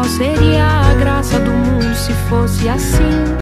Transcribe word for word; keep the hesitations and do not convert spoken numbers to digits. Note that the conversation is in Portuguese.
seria a graça do mundo se fosse assim?